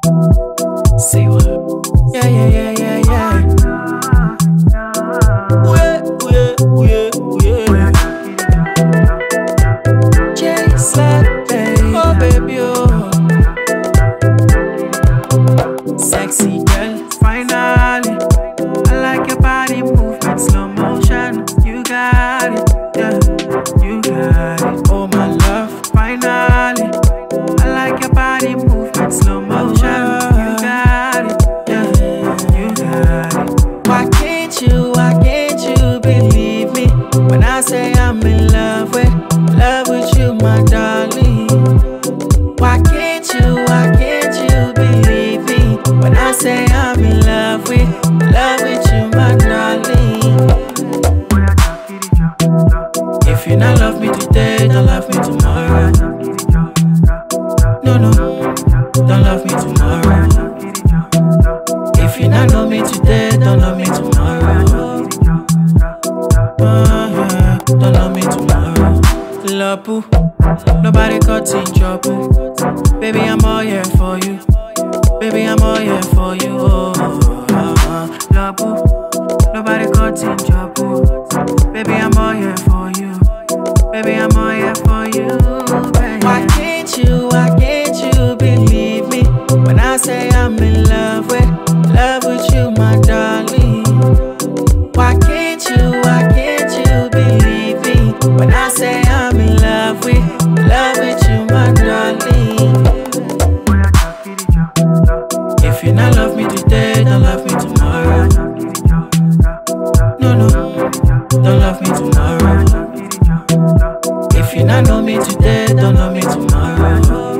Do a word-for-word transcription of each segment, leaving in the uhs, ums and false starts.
Say what? Yeah, yeah, yeah, yeah, yeah. Ooh, yeah, ooh, yeah, ooh, yeah, ooh, yeah. J-Slap, baby. Oh, baby, oh. Sexy girl, finally. I like your body movement, slow motion. You got it, yeah, you got it. Oh, my love, finally. I like your body movement, slow motion. You got it, yeah, you got it. Why can't you, why can't you believe me when I say I'm in love with, love with you, my darling? Why can't you, why can't you believe me when I say I'm in love with, love with you, my darling? If you not love me today, don't love me tomorrow. No, no, don't love me tomorrow. If you not know me today, don't love me tomorrow. Uh, yeah, don't love me tomorrow. Lapu, nobody cut in trouble. Baby, I'm all here for you. Baby, I'm all here for you. Oh, uh, Lapu, nobody cut in trouble. Baby, I'm all here for you. Baby, I'm all here for you. Baby. Why can't you, why can't you believe me when I say I'm in love with, love with you, my darling? Why can't you, why can't you believe me when I say I'm in love with, love with you, my darling? If you not love me today, don't love me tomorrow. No, no, don't love me tomorrow. If you not know me today, don't know me tomorrow.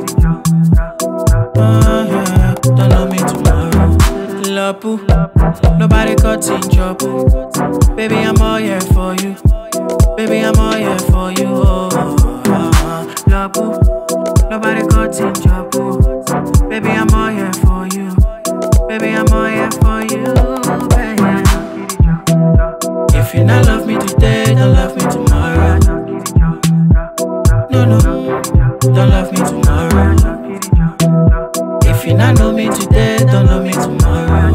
Uh, yeah, don't know me tomorrow. Lapu, nobody cut in trouble. Baby, I'm all here for you. Baby, I'm all here for you. Oh, uh, Lapu, nobody cut in trouble. Baby, I'm all here for you. Baby, I'm all here for you, baby. If you not love me today, don't love me tomorrow. No, no, don't love me tomorrow. If you not know me today, don't know me tomorrow.